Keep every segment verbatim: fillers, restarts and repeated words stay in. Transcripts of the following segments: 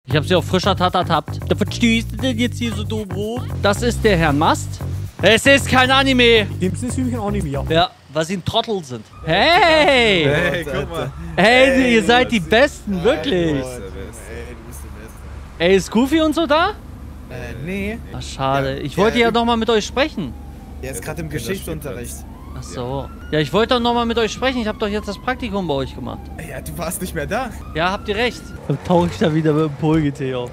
Ich habe sie auf frischer Tat ertappt. Da verstehst du denn jetzt hier so dumm rum? Das ist der Herr Mast. Es ist kein Anime. Dem ist nämlich ein Anime, ja. Ja, weil sie ein Trottel sind. Hey! Hey, guck mal. Hey, Hey, ihr seid die was- Besten, wirklich. Ey, du bist der Beste. Ey, ist Goofy und so da? Äh, nee. Ach, schade. Ja, Ich wollte ja, ja noch mal mit euch sprechen. Der ist gerade im Geschichtsunterricht. Ach so. Ja, ich wollte doch noch mal mit euch sprechen. Ich habe doch jetzt das Praktikum bei euch gemacht. Ja, du warst nicht mehr da. Ja, habt ihr recht. Dann tauche ich da wieder mit dem Pulgetee auf.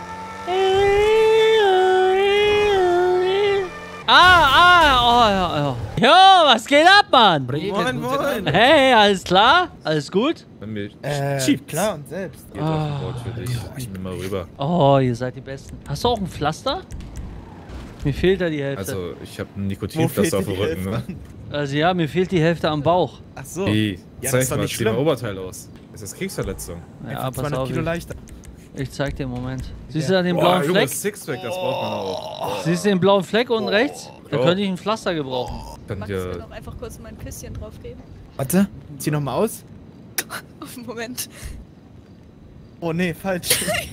Ah, ah, oh, ja, ja. Jo, was geht ab, Mann? Moin, moin. Hey, alles klar? Alles gut? Wenn mir Äh, schiebt. klar und selbst. Geht auf den Board für dich. Ich nehme mal rüber. Oh, ihr seid die Besten. Hast du auch ein Pflaster? Mir fehlt da die Hälfte. Also, Also, ich habe ein Nikotinpflaster auf dem die Rücken, ne? Hälfte? also ja, mir fehlt die Hälfte am Bauch. Ach so. Hey, Ja, das zeig ist doch mal, nicht zieh mal schlimm. Oberteil aus. Ist das Kriegsverletzung? Ja, Einfach pass zweihundert auf. Kilo Ich, leichter. ich zeig dir einen Moment. Siehst Ja. du da den Boah, blauen Junge, Fleck? Sixpack, das braucht man auch. Siehst du den blauen Fleck unten rechts? Da Ja. könnte ich ein Pflaster gebrauchen. Könnt Magst du mir ihr... noch einfach kurz mein Küsschen draufgeben? Warte, zieh nochmal aus. Auf den Moment. Oh nee, falsch.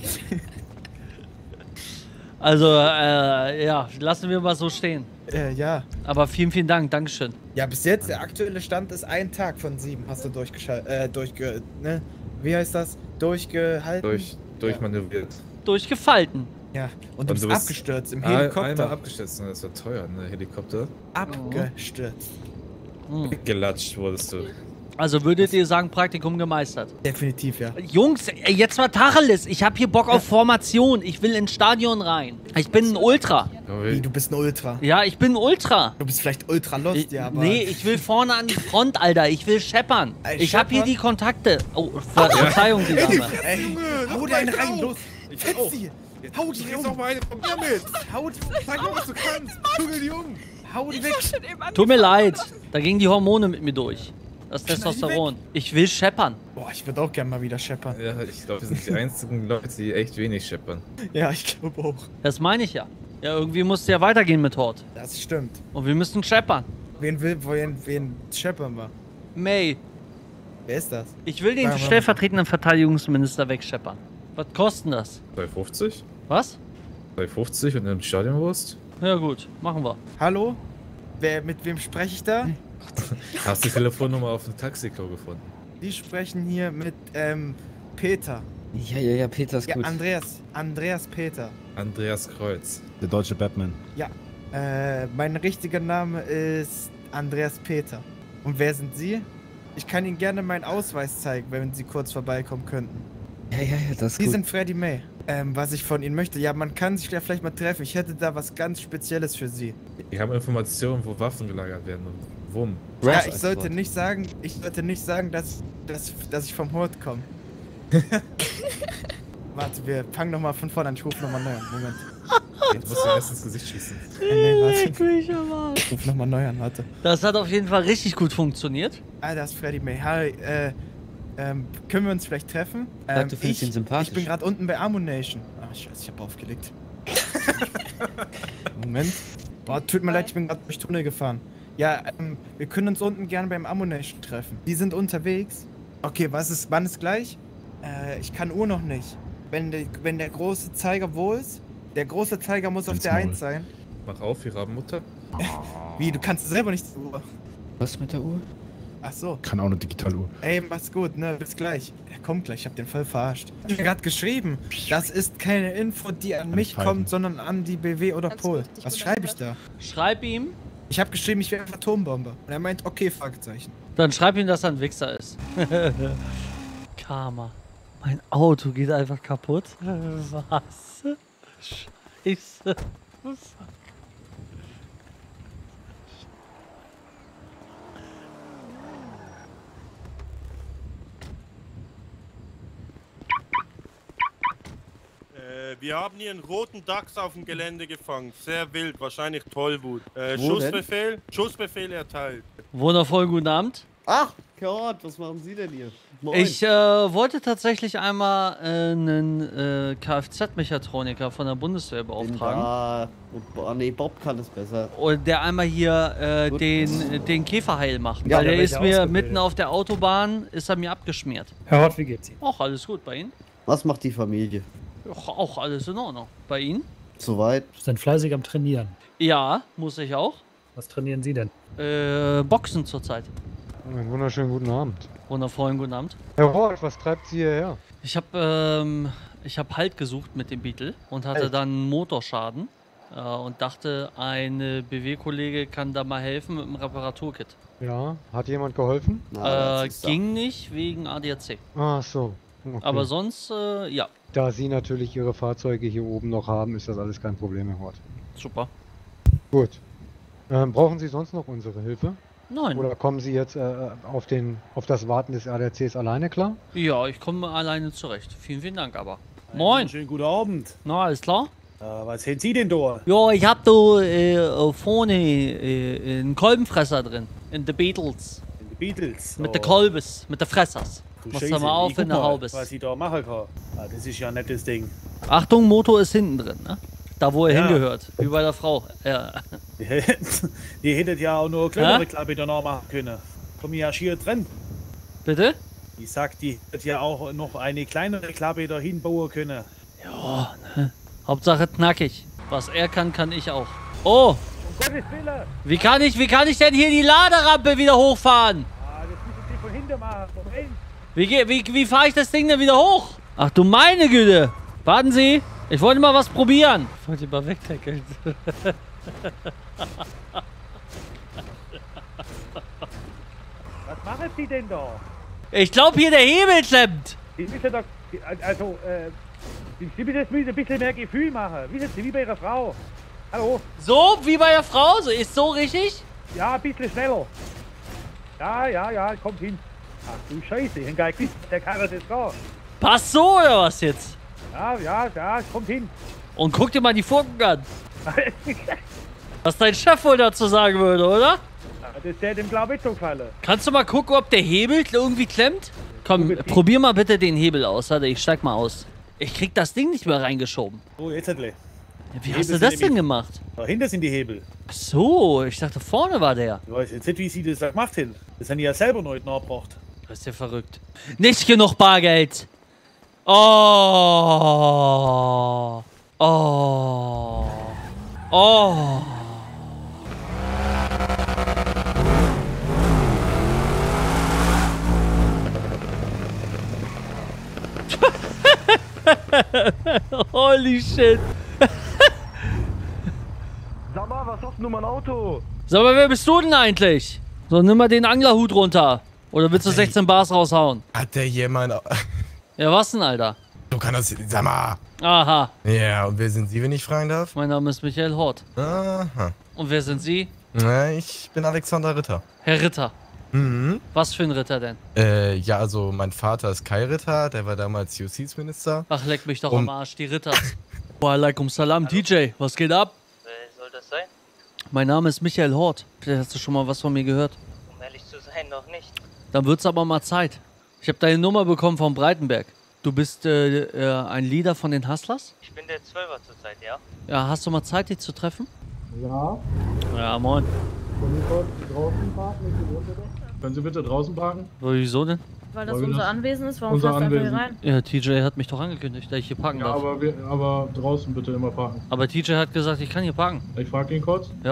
Also, äh, ja, lassen wir mal so stehen. äh, ja. Aber vielen, vielen Dank. Dankeschön. Ja, bis jetzt, der aktuelle Stand ist ein Tag von sieben. Hast du durchgeschaltet, äh, durchge... ne? Wie heißt das? Durchgehalten? Durch, durchmanövriert. Durchgefalten. Ja, und du Und bist du bist- abgestürzt im Ein- Helikopter. Einmal abgestürzt, ne? Das war teuer, ne? Helikopter. Abgestürzt. Hm. Gelatscht wurdest du. Also würdet ihr sagen, Praktikum gemeistert? Definitiv, ja. Jungs, ey, jetzt mal Tacheles. Ich hab hier Bock auf Formation. Ich will ins Stadion rein. Ich bin ein Ultra. Wie, du bist ein Ultra. Ja, ich bin ein Ultra. Du bist vielleicht Ultra Lost, Ich, ja, aber... nee, ich will vorne an die Front, Alter. Ich will scheppern. Ey, Ich hab hier scheppern? die Kontakte. Oh, Ver Verzeihung, die Dame. Ey, hau dir einen rein, los! Ich Fetz auch. sie! Jetzt Hau die kriegst um! auch mal eine von mir mit! Hau die, Zeig mal, was du kannst! Zügel die um! hau die Ich weg! war schon eben Tut mir angefangen. leid. Da gingen die Hormone mit mir durch. Das Testosteron. Ich will scheppern. Boah, ich würde auch gerne mal wieder scheppern. Ja, ich glaube, wir sind die einzigen Leute, die echt wenig scheppern. Ja, ich glaube auch. Das meine ich ja. Ja, irgendwie musste ja weitergehen mit Hort. Das stimmt. Und wir müssen scheppern. Wen will, wen, wen scheppern wir? May, Wer ist das? ich will den Warte mal. stellvertretenden Verteidigungsminister wegscheppern. Was kostet das? zwei fünfzig? Was? zwei fünfzig und im Stadionwurst? Ja gut, machen wir. Hallo? Wer, mit wem spreche ich da? Hast du die Telefonnummer auf dem Taxiklo gefunden? Die sprechen hier mit, ähm, Peter. Ja, ja, ja, Peter ist Ja, gut. Andreas. Andreas Peter. Andreas Kreuz. Der deutsche Batman. Ja. Äh, mein richtiger Name ist Andreas Peter. Und wer sind Sie? Ich kann Ihnen gerne meinen Ausweis zeigen, wenn Sie kurz vorbeikommen könnten. Ja, ja, ja, das ist Sie gut. sind Freddie May. Ähm, was ich von Ihnen möchte, ja, man kann sich ja vielleicht mal treffen. Ich hätte da was ganz Spezielles für Sie. Wir haben Informationen, wo Waffen gelagert werden und wo. Ja, Rash ich als sollte Wort. nicht sagen, ich sollte nicht sagen, dass, dass, dass ich vom Hort komme. Warte, wir fangen nochmal von vorne an. Ich rufe nochmal neu an. Moment. Jetzt musst du erst ins Gesicht schießen. Äh, nee, warte. Leck mich am Arsch. Ich ruf nochmal neu an, warte. Das hat auf jeden Fall richtig gut funktioniert. Ah, das ist Freddie May. Hi, äh, ähm, können wir uns vielleicht treffen? Sag, Ähm, du findest ich, ihn sympathisch. Ich bin gerade unten bei Ammunition. Ah, scheiße, ich hab aufgelegt. Moment. Boah, tut mir leid, ich bin gerade durch Tunnel gefahren. Ja, ähm, wir können uns unten gerne beim Ammunition treffen. Die sind unterwegs. Okay, was ist, wann ist gleich? Äh, ich kann Uhr noch nicht. Wenn der, wenn der große Zeiger wo ist? Der große Zeiger muss auf Ganz der Maul. eins sein. Mach auf, ihre Mutter. Wie, du kannst selber nicht zur Uhr. Was mit der Uhr? Ach so. Kann auch eine Digitaluhr. Ey, mach's gut, ne? Bis gleich. Er kommt gleich, ich hab den voll verarscht. Ich hab gerade geschrieben, das ist keine Info, die an mich Pfeifen. kommt, sondern an die B W oder Ganz Pol. richtig Was gut schreibe ich da? Schreib ihm, Ich habe geschrieben, ich wäre ein Atombomber. Und er meint, okay, Fragezeichen. dann schreib ihm, dass er ein Wichser ist. Karma. Mein Auto geht einfach kaputt. Was? Scheiße. Äh, wir haben hier einen roten Dachs auf dem Gelände gefangen. Sehr wild, wahrscheinlich Tollwut. Äh, Wo Schussbefehl, Schussbefehl erteilt. Wundervoll, guten Abend. Ach, Gott, was machen Sie denn hier? Moin. Ich äh, wollte tatsächlich einmal äh, einen äh, Kfz-Mechatroniker von der Bundeswehr Bin beauftragen. da. Boah, nee, Bob kann es besser. Und der einmal hier äh, Gut. den, den Käferheil macht. Ja, Weil der der wird ist ja mir ausgebildet. mitten auf der Autobahn, ist er mir abgeschmiert. Herr Hort, wie geht's Ihnen? Och, alles gut bei Ihnen? Was macht die Familie? Och, auch alles in Ordnung. Bei Ihnen? Soweit. Sind fleißig am Trainieren. Ja, muss ich auch. Was trainieren Sie denn? Äh, Boxen zurzeit. Einen wunderschönen guten Abend. Wundervollen guten Abend. Herr Hort, was treibt Sie hierher? Ich habe ähm, ich hab Halt gesucht mit dem Beetle und hatte Halt. dann Motorschaden äh, und dachte, ein B W-Kollege kann da mal helfen mit dem Reparaturkit. Ja, hat jemand geholfen? Na, Äh, das ist ging nicht wegen A D A C. Ach so. Okay. Aber sonst, äh, ja, Da Sie natürlich Ihre Fahrzeuge hier oben noch haben, ist das alles kein Problem, Herr Hort. super. Gut. Ähm, brauchen Sie sonst noch unsere Hilfe? Nein. Oder kommen Sie jetzt äh, auf, den, auf das Warten des A D A Cs alleine klar? Ja, ich komme alleine zurecht. Vielen, vielen Dank aber. Moin. Schönen guten Abend. Na, alles klar? Äh, was hätten Sie denn da? Ja, ich hab da äh, vorne äh, einen Kolbenfresser drin. In the Beatles. Die Beatles. Mit Oh, der Kolbes, mit der Fressers. du Machst Scheiße. du mal auf Ich guck in der mal, Haubes. was ich da machen kann. Ah, das ist ja ein nettes Ding. Achtung, Motor ist hinten drin, ne? Da, wo er Ja. hingehört. Wie bei der Frau. Ja. Die hättet ja auch nur eine kleinere Hä? Klappe danach machen können. Komm ja schier drin. Bitte? Ich sag, die hätte ja auch noch eine kleinere Klappe dahin bauen können. Ja, ne? Hauptsache knackig. Was er kann, kann ich auch. Oh! Um Gottes Willen! Wie kann ich, wie kann ich denn hier die Laderampe wieder hochfahren? Ah, das müssen Sie von hinten machen. Von rechts. Wie, ge- wie, wie fahre ich das Ding denn wieder hoch? Ach du meine Güte. Warten Sie. Ich wollte mal was probieren. Ich wollte mal wegtackeln. Was machen Sie denn da? Ich glaube hier der Hebel klemmt. Sie müssen doch, also, äh, Sie Sie müssen ein bisschen mehr Gefühl machen. Wissen Sie, wie bei Ihrer Frau. Hallo? So, wie bei der Frau? So, ist so richtig? Ja, ein bisschen schneller. Ja, ja, ja, kommt hin. Ach du Scheiße, ich hab gar nicht gewusst, der Karre ist da. Passt so oder was jetzt? Ja, ja, ja, kommt hin. Und guck dir mal die Funken an. Was dein Chef wohl dazu sagen würde, oder? Das ist der dem glaube ich so gefallen. Kannst du mal gucken, ob der Hebel irgendwie klemmt? Komm, probier mal bitte den Hebel aus. Warte, ich steig mal aus. Ich krieg das Ding nicht mehr reingeschoben. So, jetzt hättle. Wie hast du das denn gemacht? Dahinter sind die Hebel. Ach so, ich dachte vorne war der. Ich weiß jetzt nicht, wie Sie das da gemacht haben. Das haben die ja selber noch nicht nachgebracht. Das ist ja verrückt. Nicht genug Bargeld. Oh. Oh. Oh. Holy shit. Sag mal, was hast du mein Auto? Sag mal, wer bist du denn eigentlich? So, nimm mal den Anglerhut runter. Oder willst du sechzehn Bars raushauen? Hat der jemand... Ja, was denn, Alter? Du kannst das... Sag mal. Aha. Ja, und wer sind Sie, wenn ich fragen darf? Mein Name ist Michael Hort. Aha. Und wer sind Sie? Na, ich bin Alexander Ritter. Herr Ritter. Mhm. Was für ein Ritter denn? Äh, ja, also mein Vater ist Kai Ritter, der war damals Justizminister. Ach, leck mich doch Um- am Arsch, die Ritter. Walaikum Salam, D J, was geht ab? Wer soll das sein? Mein Name ist Michael Hort. Vielleicht hast du schon mal was von mir gehört. Um ehrlich zu sein, noch nicht. Dann wird's aber mal Zeit. Ich habe deine Nummer bekommen von Breitenberg. Du bist äh, äh, ein Leader von den Hustlers? Ich bin der Zwölfer zurzeit, ja? Ja, hast du mal Zeit, dich zu treffen? Ja. Ja, moin. Können Sie kurz draußen parken? Können Sie bitte draußen parken? Wieso denn? Weil das Weil wir unser das- Anwesen ist, warum unser fährst du einfach hier Anwesen. rein? Ja, T J hat mich doch angekündigt, dass ich hier parken Ja, darf. aber, wir, aber draußen bitte immer parken. Aber T J hat gesagt, ich kann hier parken. Ich frage ihn kurz. Ja.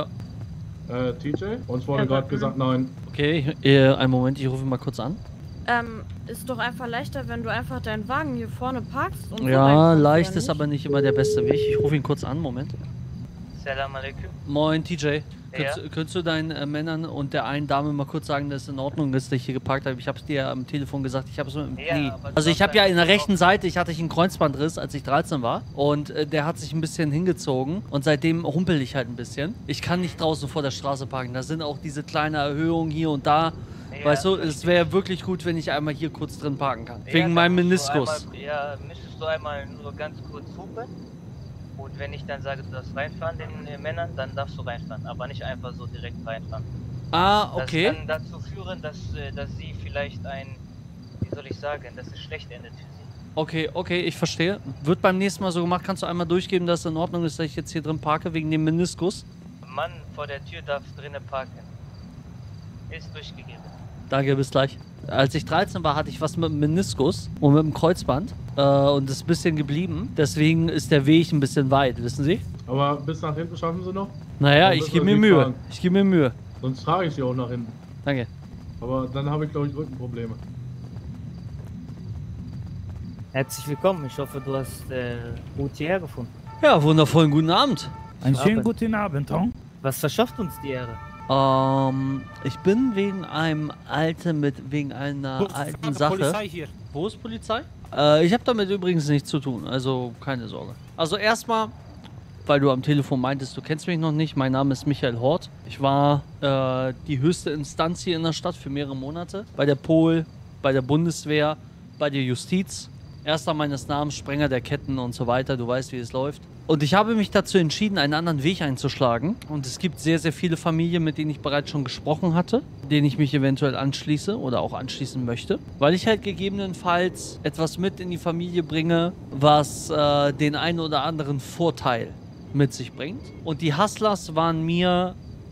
Äh, T J? Uns wurde Ja, gerade mhm. gesagt, nein. Okay, äh, einen Moment, ich rufe ihn mal kurz an. Ähm, ist doch einfach leichter, wenn du einfach deinen Wagen hier vorne parkst und so Ja, reinkommst, leicht oder ist nicht? aber nicht immer der beste Weg. Ich rufe ihn kurz an, Moment. Salam alaikum. Moin, T J. Ja? Könntest, könntest du deinen äh, Männern und der einen Dame mal kurz sagen, dass es in Ordnung ist, dass ich hier geparkt habe? Ich habe es dir ja am Telefon gesagt, ich habe es mit dem Ja, Knie. aber du Also ich darfst habe ja in der eigentlich rechten Seite, ich hatte ich einen Kreuzbandriss, als ich dreizehn war. Und äh, der hat sich ein bisschen hingezogen. Und seitdem humpel ich halt ein bisschen. Ich kann nicht draußen vor der Straße parken. Da sind auch diese kleinen Erhöhungen hier und da. Ja, Weißt du, es verstehe. wäre wirklich gut, wenn ich einmal hier kurz drin parken kann. Ja, Wegen dann meinem musst du Meniskus. Einmal, ja, müsstest du einmal nur ganz kurz hupen. Und wenn ich dann sage, du darfst reinfahren, den äh, Männern, dann darfst du reinfahren. Aber nicht einfach so direkt reinfahren. Ah, okay. Das kann dazu führen, dass, äh, dass sie vielleicht ein, wie soll ich sagen, dass es schlecht endet für sie. Okay, okay, ich verstehe. Wird beim nächsten Mal so gemacht. Kannst du einmal durchgeben, dass es in Ordnung ist, dass ich jetzt hier drin parke, wegen dem Meniskus? Mann vor der Tür darf drinnen parken. Ist durchgegeben. Danke, bis gleich. Als ich dreizehn war, hatte ich was mit dem Meniskus und mit dem Kreuzband. Äh, und das ist ein bisschen geblieben. Deswegen ist der Weg ein bisschen weit, wissen Sie? Aber bis nach hinten schaffen Sie noch? Naja, Dann ich müssen gebe wir mir Sie Mühe. tragen. Ich gebe mir Mühe. Sonst trage ich Sie auch nach hinten. Danke. Aber dann habe ich, glaube ich, Rückenprobleme. Herzlich willkommen. Ich hoffe, du hast äh, gut hierher gefunden. Ja, wundervollen guten Abend. Einen schönen Abend. guten Abend, Tom. Was verschafft uns die Ehre? Ähm, ich bin wegen einem alten, mit, wegen einer alten Sache. Polizei hier. Wo ist Polizei? Äh, ich habe damit übrigens nichts zu tun, also keine Sorge. Also erstmal, weil du am Telefon meintest, du kennst mich noch nicht, mein Name ist Michael Hort. Ich war äh, die höchste Instanz hier in der Stadt für mehrere Monate. Bei der Pol, bei der Bundeswehr, bei der Justiz. Erster meines Namens, Sprenger der Ketten und so weiter, du weißt, wie es läuft. Und ich habe mich dazu entschieden, einen anderen Weg einzuschlagen. Und es gibt sehr, sehr viele Familien, mit denen ich bereits schon gesprochen hatte, denen ich mich eventuell anschließe oder auch anschließen möchte. Weil ich halt gegebenenfalls etwas mit in die Familie bringe, was äh, den einen oder anderen Vorteil mit sich bringt. Und die Hustlers waren mir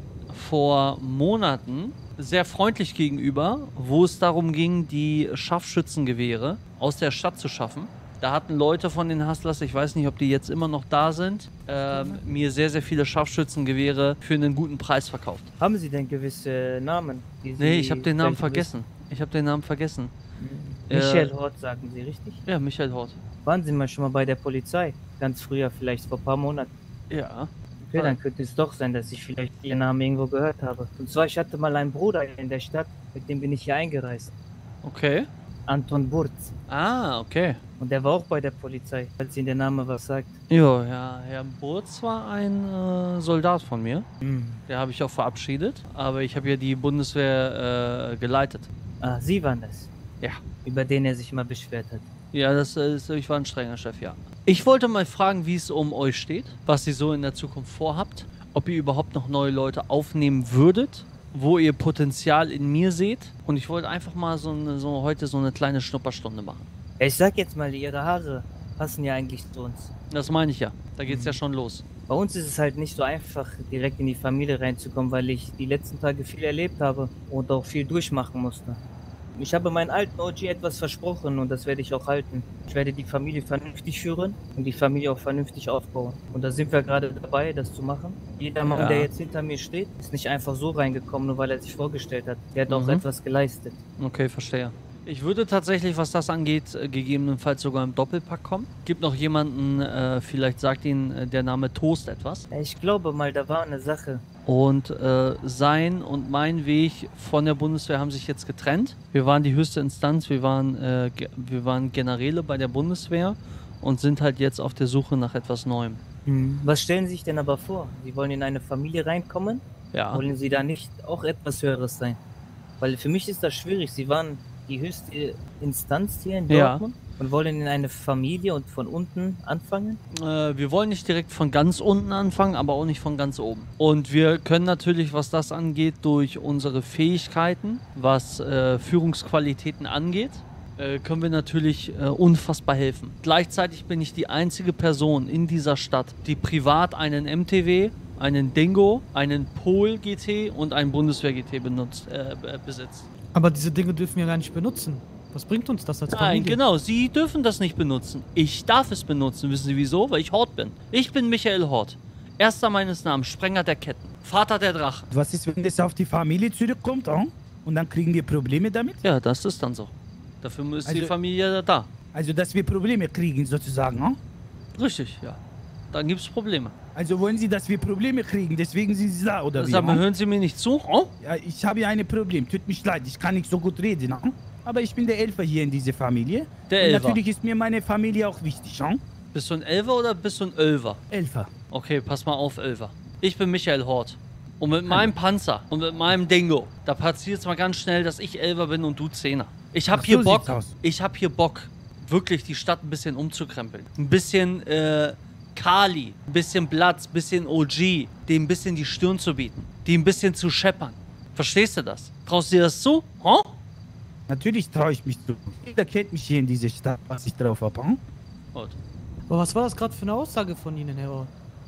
vor Monaten sehr freundlich gegenüber, wo es darum ging, die Scharfschützengewehre aus der Stadt zu schaffen. Da hatten Leute von den Hustlers, ich weiß nicht, ob die jetzt immer noch da sind, ähm, mir sehr, sehr viele Scharfschützengewehre für einen guten Preis verkauft. Haben Sie denn gewisse Namen? Die Sie Nee, ich habe den Namen vielleicht vergessen. Ich habe den Namen vergessen. wissen? Michael Äh, Hort, sagen Sie, richtig? Ja, Michael Hort. Waren Sie mal schon mal bei der Polizei? Ganz früher, vielleicht vor ein paar Monaten. Ja. Okay, dann könnte es doch sein, dass ich vielleicht Ihren Namen irgendwo gehört habe. Und zwar, ich hatte mal einen Bruder in der Stadt, mit dem bin ich hier eingereist. Okay. Anton Burz. Ah, okay. Und der war auch bei der Polizei, falls Ihnen der Name was sagt. Jo, ja, Herr Burz war ein äh, Soldat von mir. Der habe ich auch verabschiedet, aber ich habe ja die Bundeswehr äh, geleitet. Ah, Sie waren das? Ja. Über den er sich immer beschwert hat. Ja, das ist, ich war ein strenger Chef, ja. Ich wollte mal fragen, wie es um euch steht, was ihr so in der Zukunft vorhabt, ob ihr überhaupt noch neue Leute aufnehmen würdet, wo ihr Potenzial in mir seht. Und ich wollte einfach mal so, eine, so heute so eine kleine Schnupperstunde machen. Ich sag jetzt mal, Ihre Haare passen ja eigentlich zu uns. Das meine ich ja. Da geht's ja schon los. Bei uns ist es halt nicht so einfach, direkt in die Familie reinzukommen, weil ich die letzten Tage viel erlebt habe und auch viel durchmachen musste. Ich habe meinen alten O G etwas versprochen und das werde ich auch halten. Ich werde die Familie vernünftig führen und die Familie auch vernünftig aufbauen. Und da sind wir gerade dabei, das zu machen. Jeder Mann, Ja. der jetzt hinter mir steht, ist nicht einfach so reingekommen, nur weil er sich vorgestellt hat. Der hat auch Mhm. etwas geleistet. Okay, verstehe. Ich würde tatsächlich, was das angeht, äh, gegebenenfalls sogar im Doppelpack kommen. Gibt noch jemanden, äh, vielleicht sagt Ihnen äh, der Name Toast etwas. Ich glaube mal, da war eine Sache. Und äh, sein und mein Weg von der Bundeswehr haben sich jetzt getrennt. Wir waren die höchste Instanz, wir waren, äh, ge wir waren Generäle bei der Bundeswehr und sind halt jetzt auf der Suche nach etwas Neuem. Was stellen Sie sich denn aber vor? Sie wollen in eine Familie reinkommen? Ja. Wollen Sie da nicht auch etwas Höheres sein? Weil für mich ist das schwierig. Sie waren die höchste Instanz hier in Ja. Dortmund und wollen in eine Familie und von unten anfangen? Äh, wir wollen nicht direkt von ganz unten anfangen, aber auch nicht von ganz oben. Und wir können natürlich, was das angeht, durch unsere Fähigkeiten, was äh, Führungsqualitäten angeht, äh, können wir natürlich äh, unfassbar helfen. Gleichzeitig bin ich die einzige Person in dieser Stadt, die privat einen M T W, einen Dingo, einen Pol G T und einen Bundeswehr G T benutzt, äh, äh, besitzt. Aber diese Dinge dürfen wir gar nicht benutzen. Was bringt uns das als Nein, Familie? genau, Sie dürfen das nicht benutzen. Ich darf es benutzen. Wissen Sie wieso? Weil ich Hort bin. Ich bin Michael Hort. Erster meines Namens, Sprenger der Ketten. Vater der Drachen. Was ist, wenn das auf die Familie zurückkommt, oh? Und dann kriegen wir Probleme damit? Ja, das ist dann so. Dafür ist die Also- Familie da. Also, dass wir Probleme kriegen, sozusagen, oh? Richtig, ja. Dann gibt es Probleme. Also wollen Sie, dass wir Probleme kriegen, deswegen sind Sie da, oder wie? Sag mal, oh? hören Sie mir nicht zu? Oh? Ja, ich habe ja ein Problem. Tut mir leid, ich kann nicht so gut reden, oh? Aber ich bin der Elfer hier in dieser Familie. Der Und Elfer. natürlich ist mir meine Familie auch wichtig, oh? Bist du ein Elfer oder bist du ein Ölver? Elfer. Okay, pass mal auf, Elfer. Ich bin Michael Hort. Und mit meinem Panzer und mit meinem Dingo, da passiert es mal ganz schnell, dass ich Elfer bin und du Zehner. Ich hab Ach, hier so Bock, sieht's aus. ich hab hier Bock, wirklich die Stadt ein bisschen umzukrempeln. Ein bisschen, äh, Kali, ein bisschen Platz, ein bisschen O G, dem ein bisschen die Stirn zu bieten, die ein bisschen zu scheppern. Verstehst du das? Traust du dir das zu? Huh? Natürlich traue ich mich zu. Jeder kennt mich hier in dieser Stadt, was ich drauf habe, oh? Gut. Aber was war das gerade für eine Aussage von Ihnen, Herr Ort?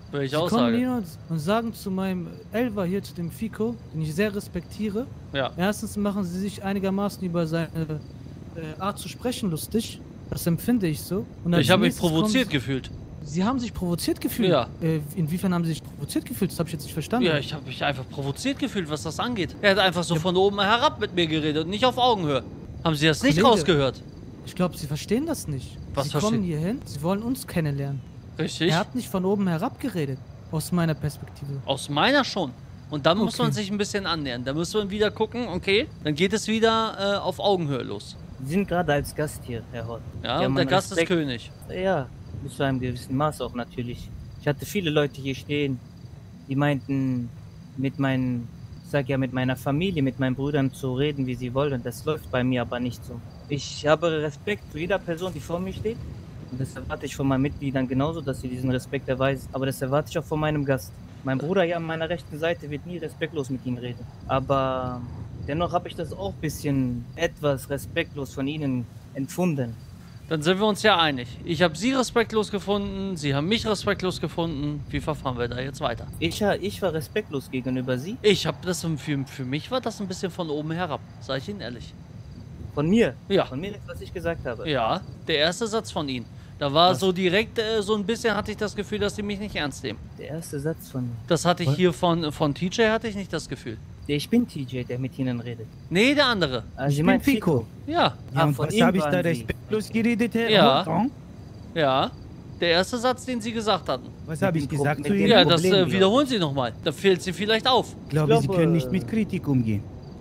Welche Sie kommen Aussage? hier und, und sagen zu meinem Elfer hier, zu dem Fico, den ich sehr respektiere. Ja. Erstens machen sie sich einigermaßen über seine äh, Art zu sprechen lustig. Das empfinde ich so. Und als Ich habe mich nächstes provoziert kommt- gefühlt. Sie haben sich provoziert gefühlt? Ja. Äh, inwiefern haben Sie sich provoziert gefühlt? Das habe ich jetzt nicht verstanden. Ja, ich habe mich einfach provoziert gefühlt, was das angeht. Er hat einfach so von oben herab mit mir geredet und nicht auf Augenhöhe. Haben Sie das nicht Kollege, rausgehört? Ich glaube, Sie verstehen das nicht. Was Sie verstehen? kommen hier hin, Sie wollen uns kennenlernen. Richtig. Er hat nicht von oben herab geredet, aus meiner Perspektive. Aus meiner schon. Und dann muss Okay. man sich ein bisschen annähern. Da müssen wir wieder gucken, okay, dann geht es wieder äh, auf Augenhöhe los. Sie sind gerade als Gast hier, Herr Hort. Ja, Sie und haben der meinen Gast ist Respekt. König. Ja, bis zu einem gewissen Maß auch natürlich. Ich hatte viele Leute hier stehen, die meinten, mit meinen, ich sag ja, mit meiner Familie, mit meinen Brüdern zu reden, wie sie wollen. Das läuft bei mir aber nicht so. Ich habe Respekt zu jeder Person, die vor mir steht. Und das erwarte ich von meinen Mitgliedern genauso, dass sie diesen Respekt erweisen. Aber das erwarte ich auch von meinem Gast. Mein Bruder hier an meiner rechten Seite wird nie respektlos mit ihnen reden. Aber dennoch habe ich das auch ein bisschen etwas respektlos von ihnen empfunden. Dann sind wir uns ja einig. Ich habe Sie respektlos gefunden, Sie haben mich respektlos gefunden. Wie verfahren wir da jetzt weiter? Ich, ich war respektlos gegenüber Sie. Ich habe das, für, für mich war das ein bisschen von oben herab, sage ich Ihnen ehrlich. Von mir? Ja. Von mir, was ich gesagt habe? Ja, der erste Satz von Ihnen. Da war so direkt, äh, so ein bisschen hatte ich das Gefühl, dass Sie mich nicht ernst nehmen. Der erste Satz von mir. Das hatte ich Was? hier von, von T J, hatte ich nicht das Gefühl. Ich bin T J, der mit Ihnen redet. Nee, der andere. Also Sie meinen Fico? Ja. Ah, und von was ihm habe ich waren da Sie. respektlos geredet, Herr Ja. Hortron? Ja. Der erste Satz, den Sie gesagt hatten. Was habe ich gesagt zu mit Ihnen? Ja, das äh, wiederholen Sie nochmal. Da fällt Sie vielleicht auf. Ich glaube, Ich Sie glaube, können nicht mit Kritik umgehen.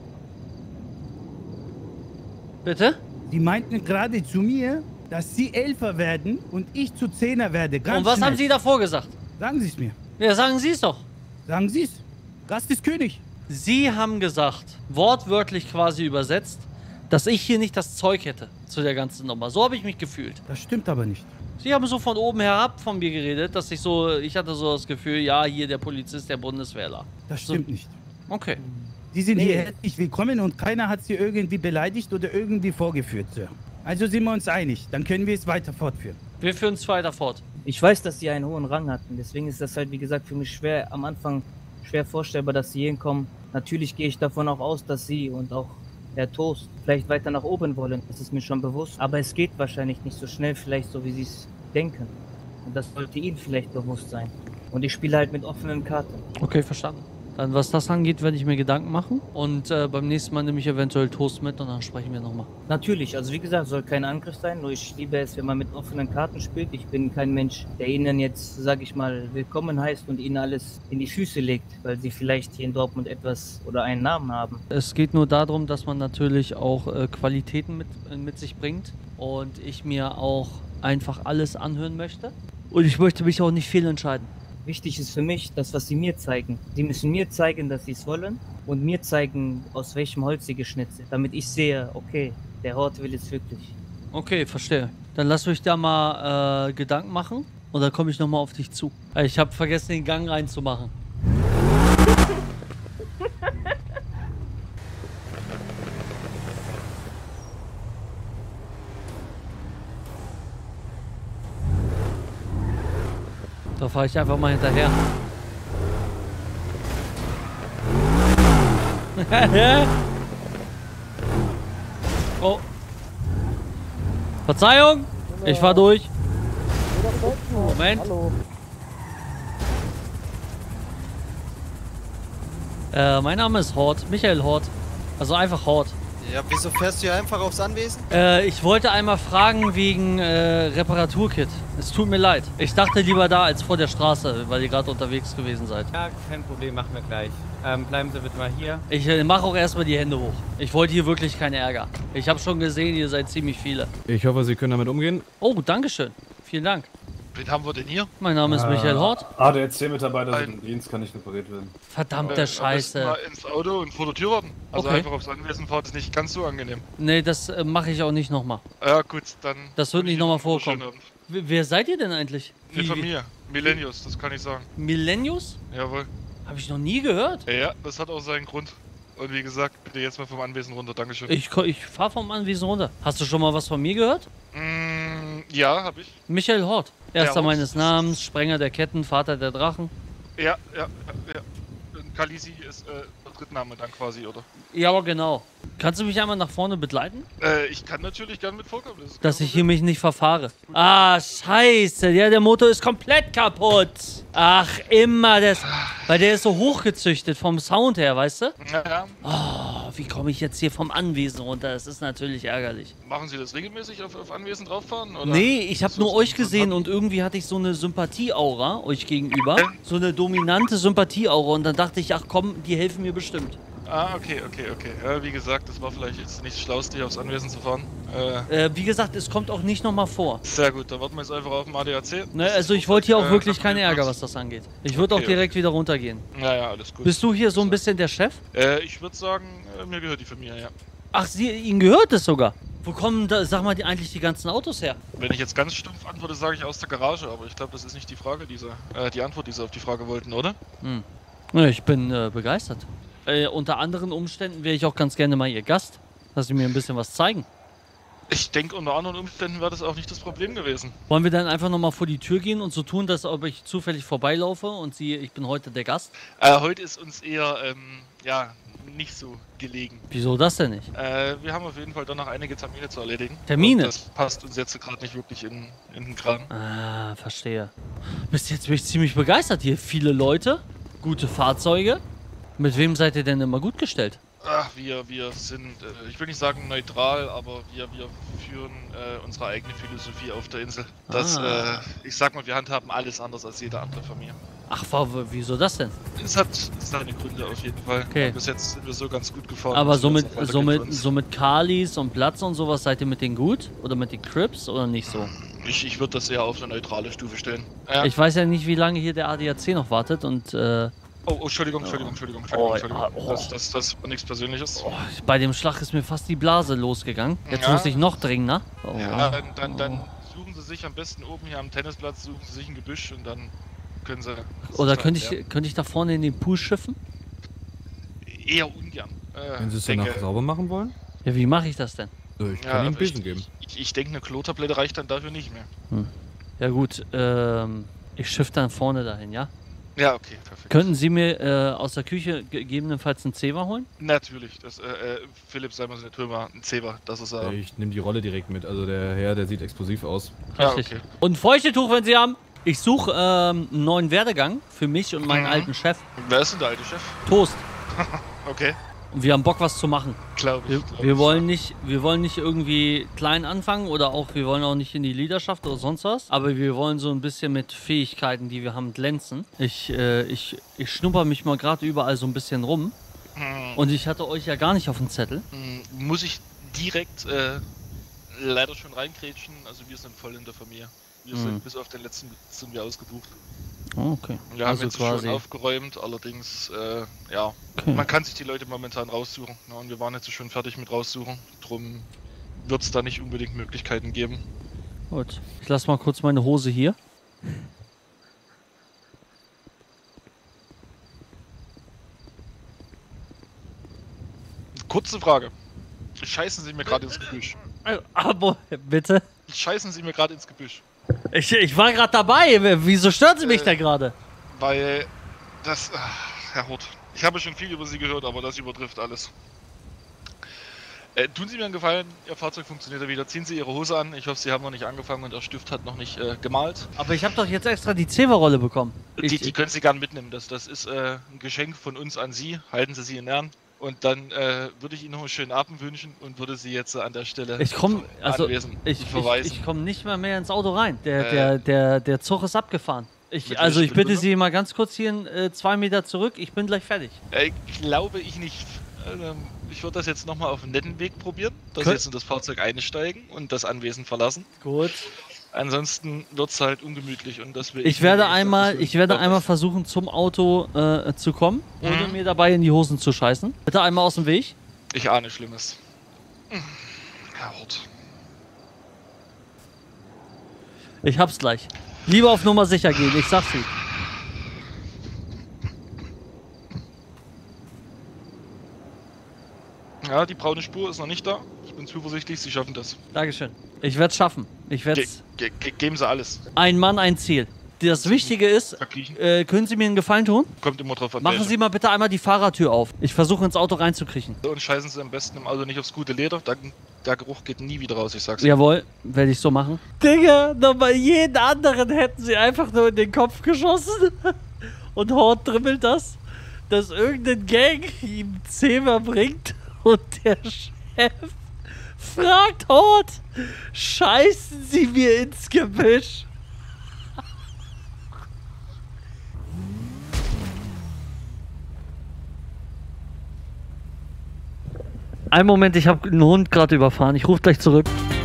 Bitte? Sie meinten gerade zu mir, dass Sie Elfer werden und ich zu Zehner werde. Ganz Und was schnell. haben Sie davor gesagt? Sagen Sie es mir. Ja, sagen Sie es doch. Sagen Sie es. Gast ist König. Sie haben gesagt, wortwörtlich quasi übersetzt, dass ich hier nicht das Zeug hätte zu der ganzen Nummer. So habe ich mich gefühlt. Das stimmt aber nicht. Sie haben so von oben herab von mir geredet, dass ich so, ich hatte so das Gefühl, ja, hier der Polizist der Bundeswehrler. Das stimmt nicht. Okay. Sie sind Nee. hier herzlich willkommen und keiner hat Sie irgendwie beleidigt oder irgendwie vorgeführt, Sir. Also sind wir uns einig. Dann können wir es weiter fortführen. Wir führen es weiter fort. Ich weiß, dass Sie einen hohen Rang hatten. Deswegen ist das halt, wie gesagt, für mich schwer, am Anfang schwer vorstellbar, dass Sie hinkommen. Natürlich gehe ich davon auch aus, dass Sie und auch Herr Toast vielleicht weiter nach oben wollen. Das ist mir schon bewusst. Aber es geht wahrscheinlich nicht so schnell, vielleicht so, wie Sie es denken. Und das sollte Ihnen vielleicht bewusst sein. Und ich spiele halt mit offenen Karten. Okay, verstanden. Dann, was das angeht, werde ich mir Gedanken machen. Und äh, beim nächsten Mal nehme ich eventuell Toast mit und dann sprechen wir nochmal. Natürlich, also wie gesagt, soll kein Angriff sein, nur ich liebe es, wenn man mit offenen Karten spielt. Ich bin kein Mensch, der Ihnen jetzt, sage ich mal, willkommen heißt und Ihnen alles in die Füße legt, weil Sie vielleicht hier in Dortmund etwas oder einen Namen haben. Es geht nur darum, dass man natürlich auch äh, Qualitäten mit, äh, mit sich bringt. Und ich mir auch einfach alles anhören möchte. Und ich möchte mich auch nicht fehlentscheiden. Wichtig ist für mich, das, was Sie mir zeigen. Sie müssen mir zeigen, dass Sie es wollen und mir zeigen, aus welchem Holz Sie geschnitzt sind, damit ich sehe, okay, der Hort will es wirklich. Okay, verstehe. Dann lass mich da mal äh, Gedanken machen und dann komme ich nochmal auf dich zu. Äh, Ich habe vergessen, den Gang reinzumachen. Da fahre ich einfach mal hinterher. Oh. Verzeihung, ich fahr durch. Moment. Äh, mein Name ist Hort, Michael Hort. Also einfach Hort. Ja, wieso fährst du hier einfach aufs Anwesen? Äh, ich wollte einmal fragen wegen äh, Reparaturkit. Es tut mir leid. Ich dachte lieber da als vor der Straße, weil ihr gerade unterwegs gewesen seid. Ja, kein Problem, machen wir gleich. Ähm, bleiben Sie bitte mal hier. Ich äh, mache auch erstmal die Hände hoch. Ich wollte hier wirklich keinen Ärger. Ich habe schon gesehen, ihr seid ziemlich viele. Ich hoffe, Sie können damit umgehen. Oh, dankeschön. Vielen Dank. Wen haben wir denn hier? Mein Name ist Äh, Michael Hort. A D A C-Mitarbeiter sind im Dienst, kann nicht repariert werden. Verdammte Äh, Scheiße. Am besten mal ins Auto und vor der Tür warten. Also Okay. einfach aufs Anwesen fahren ist nicht ganz so angenehm. Nee, das äh, mache ich auch nicht nochmal. Ja gut, dann... Das wird nicht nochmal vorkommen. Schönen Abend. W- Wer seid ihr denn eigentlich? Eine Familie. Millennius, das kann ich sagen. Millennius? Jawohl. Habe ich noch nie gehört. Ja, das hat auch seinen Grund. Und wie gesagt, bitte jetzt mal vom Anwesen runter. Dankeschön. Ich, ko- ich fahre vom Anwesen runter. Hast du schon mal was von mir gehört? Mm, Ja, hab ich. Michael Hort. Erster Hort. meines Namens, Sprenger der Ketten, Vater der Drachen. Ja, ja, ja, ja. Kalisi ist äh, der Drittname dann quasi, oder? Ja, aber genau. Kannst du mich einmal nach vorne begleiten? Äh, ich kann natürlich gern mit vorkommen. Das ist Dass ich hier mich nicht verfahre. Ah, scheiße. Ja, der Motor ist komplett kaputt. Ach, immer das. Weil der ist so hochgezüchtet vom Sound her, weißt du? Ja, ja. Oh, wie komme ich jetzt hier vom Anwesen runter? Das ist natürlich ärgerlich. Machen Sie das regelmäßig auf, auf Anwesen drauffahren? Oder? Nee, ich habe nur euch gesehen und irgendwie hatte ich so eine Sympathie-Aura euch gegenüber. So eine dominante Sympathie-Aura und dann dachte ich, ach komm, die helfen mir bestimmt. Ah, okay, okay, okay. Ja, wie gesagt, das war vielleicht jetzt nicht das Schlauste, hier aufs Anwesen zu fahren. Äh, äh, wie gesagt, es kommt auch nicht nochmal vor. Sehr gut, dann warten wir jetzt einfach auf dem A D A C. Ne, also ich wollte hier auch äh, wirklich keinen Ärger, was das angeht. Ich würde Okay, auch direkt wieder runtergehen. Ja, ja, alles gut. Bist du hier so ein bisschen der Chef? Äh, ich würde sagen, äh, mir gehört die Familie, ja. Ach, sie, Ihnen gehört es sogar. Wo kommen da, sag mal, die, eigentlich die ganzen Autos her? Wenn ich jetzt ganz stumpf antworte, sage ich aus der Garage, aber ich glaube, das ist nicht die Frage dieser, äh, die Antwort, die Sie auf die Frage wollten, oder? Hm. Ja, ich bin äh, begeistert. Äh, unter anderen Umständen wäre ich auch ganz gerne mal Ihr Gast, dass Sie mir ein bisschen was zeigen. Ich denke, unter anderen Umständen wäre das auch nicht das Problem gewesen. Wollen wir dann einfach nochmal vor die Tür gehen und so tun, dass ob ich zufällig vorbeilaufe und Sie, ich bin heute der Gast? Äh, heute ist uns eher, ähm, ja, nicht so gelegen. Wieso das denn nicht? Äh, wir haben auf jeden Fall dann noch einige Termine zu erledigen. Termine? Und das passt uns jetzt gerade nicht wirklich in, in den Kram. Ah, verstehe. Bis jetzt bin ich ziemlich begeistert hier. Viele Leute, gute Fahrzeuge. Mit wem seid ihr denn immer gut gestellt? Ach, wir, wir sind, äh, ich will nicht sagen neutral, aber wir, wir führen äh, unsere eigene Philosophie auf der Insel. Das, Ah. äh, ich sag mal, wir handhaben alles anders als jede andere Familie. Ach, wa- wieso das denn? Es hat seine Gründe auf jeden Fall. Okay. Bis jetzt sind wir so ganz gut gefahren. Aber dass so wir mit, jetzt auch weitergehen so, für mit, uns. so mit Kalis und Platz und sowas, seid ihr mit denen gut? Oder mit den Crips oder nicht so? Ich, ich würde das eher auf eine neutrale Stufe stellen. Ja. Ich weiß ja nicht, wie lange hier der A D A C noch wartet und äh, Oh, oh, Entschuldigung, Entschuldigung, Entschuldigung, Entschuldigung, Oh, Entschuldigung. ja, oh. Das, das, das war nichts Persönliches. bei dem Schlag ist mir fast die Blase losgegangen. Jetzt Ja. muss ich noch dringender. Oh. Ja, dann, dann, dann suchen Sie sich am besten oben hier am Tennisplatz, suchen Sie sich ein Gebüsch und dann können Sie... Oder könnte ich, könnte ich da vorne in den Pool schiffen? Eher ungern. Äh, Wenn Sie es denke- danach sauber machen wollen? Ja, wie mache ich das denn? So, ich kann Ja, Ihnen also Besen ich, geben. Ich, ich denke, eine Klotablette reicht dann dafür nicht mehr. Hm. Ja gut, ähm, ich schiff dann vorne dahin, ja? Ja, okay, perfekt. Könnten Sie mir äh, aus der Küche gegebenenfalls einen Zewa holen? Natürlich, das, äh, äh, Philipp, sei mal so nett, hol mal ein Zewa, das ist er. Ich nehme die Rolle direkt mit. Also der Herr, der sieht explosiv aus. Ja, Richtig. okay. Und ein Feuchtetuch, wenn Sie haben. Ich suche ähm, einen neuen Werdegang für mich und meinen Mhm. alten Chef. Wer ist denn der alte Chef? Toast. Okay. Und wir haben Bock, was zu machen. Glaube ich. Wir, glaub wir, ich, wollen nicht, wir wollen nicht irgendwie klein anfangen oder auch, wir wollen auch nicht in die Leaderschaft oder sonst was. Aber wir wollen so ein bisschen mit Fähigkeiten, die wir haben, glänzen. Ich, äh, ich, ich schnupper mich mal gerade überall so ein bisschen rum. Mhm. Und ich hatte euch ja gar nicht auf dem Zettel. Mhm, Muss ich direkt äh, leider schon reingrätschen, also wir sind voll in der Familie. Wir Mhm. sind bis auf den letzten sind wir ausgebucht. Oh, okay. Wir Also haben jetzt quasi- schon aufgeräumt, allerdings, äh, ja, Okay. man kann sich die Leute momentan raussuchen. Ne, und wir waren jetzt schon fertig mit raussuchen. Drum wird es da nicht unbedingt Möglichkeiten geben. Gut. Ich lasse mal kurz meine Hose hier. Kurze Frage. Scheißen Sie mir gerade ins Gebüsch. Aber bitte. Scheißen Sie mir gerade ins Gebüsch. Ich, ich war gerade dabei. Wieso stört Sie mich Äh, da gerade? Weil das, ah, Herr Hort, ich habe schon viel über Sie gehört, aber das übertrifft alles. Äh, tun Sie mir einen Gefallen, Ihr Fahrzeug funktioniert ja wieder. Ziehen Sie Ihre Hose an. Ich hoffe, Sie haben noch nicht angefangen und der Stift hat noch nicht äh, gemalt. Aber ich habe doch jetzt extra die Zewa-Rolle bekommen. Die, Ich, die können Sie gern mitnehmen. Das, das ist äh, ein Geschenk von uns an Sie. Halten Sie sie in Ehren. Und dann äh, würde ich Ihnen noch einen schönen Abend wünschen und würde Sie jetzt äh, an der Stelle ich komme also anwesend ich, ich, verweisen. ich komme nicht mehr mehr ins Auto rein. Der, Äh. der, der, der Zug ist abgefahren. Ich, Mit also welcher ich bitte Begründung? Sie mal ganz kurz hier äh, zwei Meter zurück. Ich bin gleich fertig. Äh, glaube ich nicht. Ähm, ich würde das jetzt nochmal auf einen netten Weg probieren, dass Kön- Sie jetzt in das Fahrzeug einsteigen und das Anwesen verlassen. Gut. Ansonsten wird es halt ungemütlich und das will Ich werde nicht, dass einmal, das so ich werde wird. einmal versuchen zum Auto äh, zu kommen, ohne Mhm. mir dabei in die Hosen zu scheißen. Bitte einmal aus dem Weg. Ich ahne Schlimmes. Herr Hort. Ich hab's gleich. Lieber auf Nummer sicher gehen. Ich sag's Ihnen. Ja, die braune Spur ist noch nicht da. Ich bin zuversichtlich, Sie schaffen das. Dankeschön. Ich werde es schaffen. Ich werde Ge ge ge geben Sie alles. Ein Mann, ein Ziel. Das Wichtige ist, äh, können Sie mir einen Gefallen tun? Kommt immer drauf an. Machen Sie mal bitte einmal die Fahrertür auf. Ich versuche ins Auto reinzukriechen. Und scheißen Sie am besten im Auto nicht aufs gute Leder. Da, der Geruch geht nie wieder raus, ich sag's Ihnen. Jawohl, werde ich so machen. Digga, nochmal jeden anderen hätten Sie einfach nur in den Kopf geschossen. Und Hort dribbelt das, dass irgendein Gang ihm Zehmer bringt und der Chef fragt Hort, scheißen Sie mir ins Gebüsch. Einen Moment, ich habe einen Hund gerade überfahren. Ich rufe gleich zurück.